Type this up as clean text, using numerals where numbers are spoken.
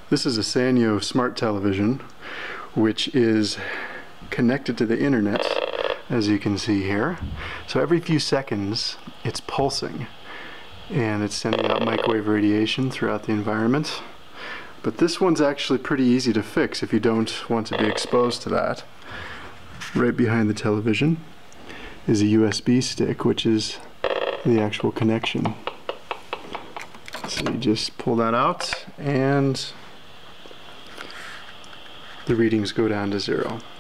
This is a Sanyo smart television, which is connected to the internet, as you can see here. So every few seconds it's pulsing and it's sending out microwave radiation throughout the environment. But this one's actually pretty easy to fix if you don't want to be exposed to that. Right behind the television is a USB stick, which is the actual connection. So you just pull that out and the readings go down to 0.